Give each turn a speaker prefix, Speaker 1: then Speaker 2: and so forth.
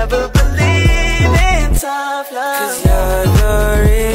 Speaker 1: never believe in tough love. 'Cause you're the reason